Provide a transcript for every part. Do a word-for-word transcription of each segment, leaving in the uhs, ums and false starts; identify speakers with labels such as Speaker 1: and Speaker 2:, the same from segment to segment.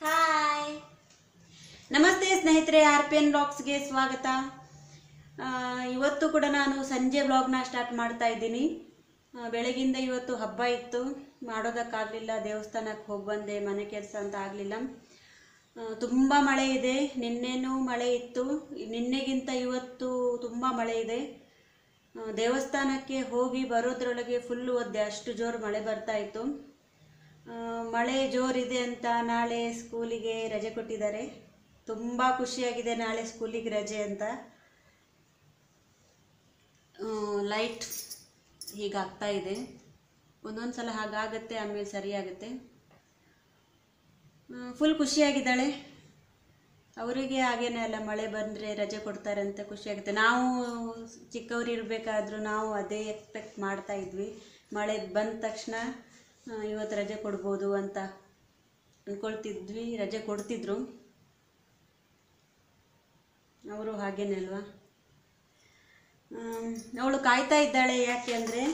Speaker 1: Hi,
Speaker 2: ನಮಸ್ತೆ ಸ್ನೇಹಿತರೆ, R P N ಬ್ಲಾಗ್ಸ್ಗೆ ಸ್ವಾಗತ. ಇವತ್ತು ಕೂಡ ನಾನು ಸಂಜೆ ಬ್ಲಾಗ್ನ ಸ್ಟಾರ್ಟ್ ಮಾಡ್ತಾ ಇದ್ದೀನಿ. ಬೆಳಗಿಂದ ಇವತ್ತು ಹಬ್ಬ ಇತ್ತು, ಮಾಡೋದಕ್ಕಾಗಲಿಲ್ಲ. ದೇವಸ್ಥಾನಕ್ಕೆ ಹೋಗಿ ಬಂದೆ, ಮನೆ ಕೆಲಸ ಅಂತ ಆಗಲಿಲ್ಲ. ತುಂಬ ಮಳೆ ಇದೆ. ನಿನ್ನೆನೂ ಮಳೆ ಇತ್ತು, ನಿನ್ನೆಗಿಂತ ಇವತ್ತು ತುಂಬ ಮಳೆ ಇದೆ. ದೇವಸ್ಥಾನಕ್ಕೆ ಹೋಗಿ ಬರೋದ್ರೊಳಗೆ ಫುಲ್ಲು ಒದ್ದೆ, ಅಷ್ಟು ಜೋರು ಮಳೆ ಬರ್ತಾ ಇತ್ತು. ಮಳೆ ಜೋರಿದೆ ಅಂತ ನಾಳೆ ಸ್ಕೂಲಿಗೆ ರಜೆ ಕೊಟ್ಟಿದ್ದಾರೆ. ತುಂಬ ಖುಷಿಯಾಗಿದೆ ನಾಳೆ ಸ್ಕೂಲಿಗೆ ರಜೆ ಅಂತ. ಲೈಟ್ ಹೀಗಾಗ್ತಾ ಇದೆ, ಒಂದೊಂದು ಸಲ ಹಾಗಾಗತ್ತೆ, ಆಮೇಲೆ ಸರಿಯಾಗುತ್ತೆ. ಫುಲ್ ಖುಷಿಯಾಗಿದ್ದಾಳೆ. ಅವರಿಗೆ ಹಾಗೇನೆ ಅಲ್ಲ, ಮಳೆ ಬಂದರೆ ರಜೆ ಕೊಡ್ತಾರೆ ಅಂತ ಖುಷಿಯಾಗುತ್ತೆ. ನಾವು ಚಿಕ್ಕವರು ಇರಬೇಕಾದ್ರೂ ನಾವು ಅದೇ ಎಕ್ಸ್ಪೆಕ್ಟ್ ಮಾಡ್ತಾ ಇದ್ವಿ. ಮಳೆ ಬಂದ ತಕ್ಷಣ ಇವತ್ತು ರಜೆ ಕೊಡ್ಬೋದು ಅಂತ ಅಂದ್ಕೊಳ್ತಿದ್ವಿ. ರಜೆ ಕೊಡ್ತಿದ್ರು ಅವರು, ಹಾಗೇನೆ ಅಲ್ವಾ. ಅವಳು ಕಾಯ್ತಾ ಇದ್ದಾಳೆ. ಯಾಕೆ ಅಂದರೆ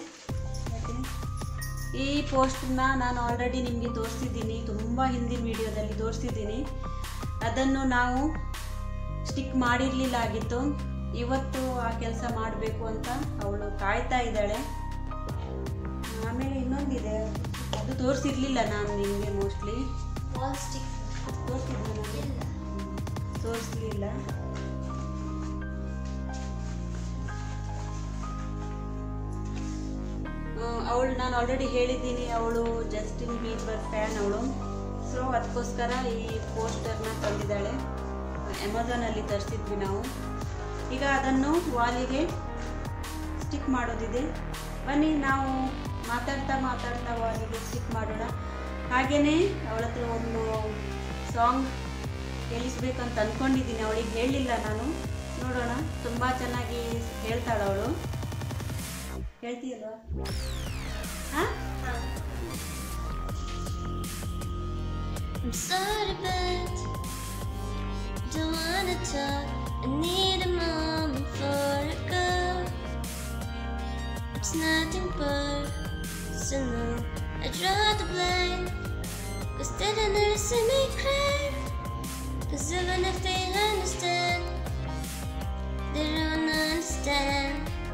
Speaker 2: ಈ ಪೋಸ್ಟನ್ನ ನಾನು ಆಲ್ರೆಡಿ ನಿಮಗೆ ತೋರಿಸಿದ್ದೀನಿ, ತುಂಬ ಹಿಂದಿನ ವಿಡಿಯೋದಲ್ಲಿ ತೋರಿಸಿದ್ದೀನಿ. ಅದನ್ನು ನಾವು ಸ್ಟಿಕ್ ಮಾಡಿರಲಿಲ್ಲ ಆಗಿತ್ತು. ಇವತ್ತು ಆ ಕೆಲಸ ಮಾಡಬೇಕು ಅಂತ ಅವಳು ಕಾಯ್ತಾ ಇದ್ದಾಳೆ. ಆಮೇಲೆ ಇನ್ನೊಂದಿದೆ, ಅದು ತೋರಿಸಿರ್ಲಿಲ್ಲ ನಾನು ನಿಮಗೆ. ಮೋಸ್ಟ್ಲಿ
Speaker 1: ವಾಲ್ ಸ್ಟಿಕ್
Speaker 2: ತೋರಿಸಿದ್ದೆ, ತೋರಿಸಲಿಲ್ಲ. ಅವಳು ನಾನು ಆಲ್ರೆಡಿ ಹೇಳಿದ್ದೀನಿ, ಅವಳು ಜಸ್ಟಿನ್ ಬೀಬರ್ ಫ್ಯಾನ್ ಅವಳು. ಸೊ ಅದಕ್ಕೋಸ್ಕರ ಈ ಪೋಸ್ಟರ್ನ ತಂದಿದ್ದಾಳೆ. ಅಮೆಝಾನಲ್ಲಿ ತರಿಸಿದ್ವಿ ನಾವು. ಈಗ ಅದನ್ನು ವಾಲಿಗೆ ಸ್ಟಿಕ್ ಮಾಡೋದಿದೆ. ಬನ್ನಿ ನಾವು ಮಾತಾಡ್ತಾ ಮಾತಾಡ್ತಾ ವಾಲಿಗೆ ಸ್ಟಿಕ್ ಮಾಡೋಣ. ಹಾಗೆಯೇ ಅವಳ ಹತ್ರ ಒಂದು ಸಾಂಗ್ ಕೇಳಿಸ್ಬೇಕಂತ ಅಂದ್ಕೊಂಡಿದ್ದೀನಿ. ಅವಳಿಗೆ ಹೇಳಿಲ್ಲ ನಾನು, ನೋಡೋಣ. ತುಂಬ ಚೆನ್ನಾಗಿ ಹೇಳ್ತಾಳೆ ಅವಳು. ಹೇಳ್ತೀಯಲ್ವಾ? ಹಾಂ,
Speaker 1: I'm sorry but don't wanna talk. I need a moment for a go. It's nothing personal. I draw the blind, cause they don't never see me cry. Cause even if they understand, they don't understand.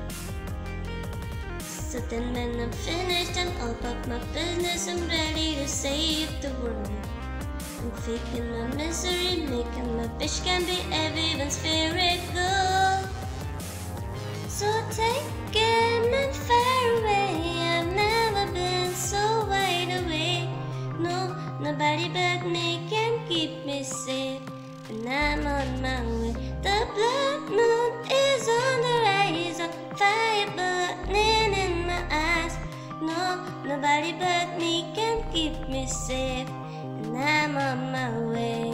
Speaker 1: So then when I'm finished, I'm all about my business. I'm ready to save the world. I'm faking my misery, making my bitch can be everyone's favorite girl. So take him and far away. I've never been so wide awake. No, nobody but me can keep me safe. And I'm on my way. The blood moon is on the rise. On fire burning in my eyes. No, nobody but me can keep me safe. And I'm on my way.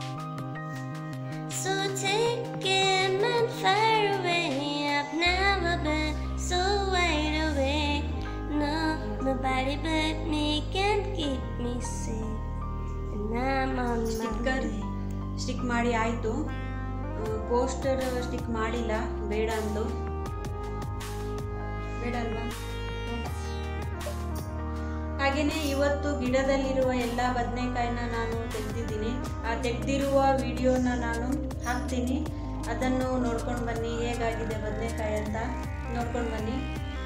Speaker 1: So take him and far away. I've never been so wide awake. No, nobody but me can keep me safe. And I'm on my
Speaker 2: sticker
Speaker 1: way.
Speaker 2: Stick ಮಾಡಿ ಆಯಿತು. Poster stick ಮಾಡಿಲ್ಲ, ಬೇಡ ಅಂದು. ಬೇಡ ಅಲ್ವಾ? ಹಾಗೆಯೇ ಇವತ್ತು ಗಿಡದಲ್ಲಿರುವ ಎಲ್ಲ ಬದನೆಕಾಯಿನ ನಾನು ತೆಗೆದಿದ್ದೀನಿ. ಆ ತೆಗೆದಿರುವ ವಿಡಿಯೋನ ನಾನು ಹಾಕ್ತೀನಿ. ಅದನ್ನು ನೋಡ್ಕೊಂಡು ಬನ್ನಿ, ಹೇಗಾಗಿದೆ ಬದನೆಕಾಯಿ ಅಂತ ನೋಡ್ಕೊಂಡು ಬನ್ನಿ.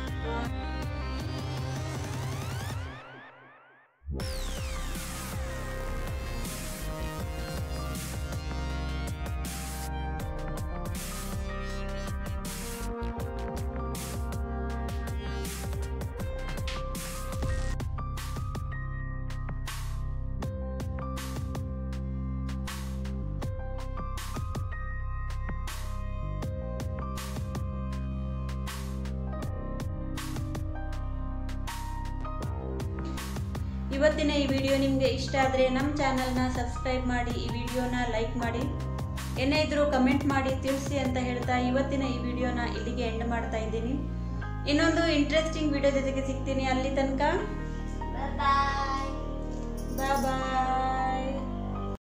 Speaker 2: ಇವತ್ತಿನ ಈ ವಿಡಿಯೋ ನಿಮಗೆ ಇಷ್ಟ ಆದರೆ ನಮ್ಮ ಚಾನಲ್ನ ಸಬ್ಸ್ಕ್ರೈಬ್ ಮಾಡಿ, ಈ ವಿಡಿಯೋನ ಲೈಕ್ ಮಾಡಿ, ಏನೇ ಇದ್ರೂ ಕಮೆಂಟ್ ಮಾಡಿ ತಿಳಿಸಿ ಅಂತ ಹೇಳ್ತಾ ಇವತ್ತಿನ ಈ ವಿಡಿಯೋನ ಇಲ್ಲಿಗೆ ಎಂಡ್ ಮಾಡ್ತಾ ಇದ್ದೀನಿ. ಇನ್ನೊಂದು ಇಂಟ್ರೆಸ್ಟಿಂಗ್ ವಿಡಿಯೋ ಜೊತೆಗೆ ಸಿಗ್ತೀನಿ. ಅಲ್ಲಿ ತನಕ
Speaker 1: Bye bye.
Speaker 2: ಬಾಯ್ ಬಾಯ್.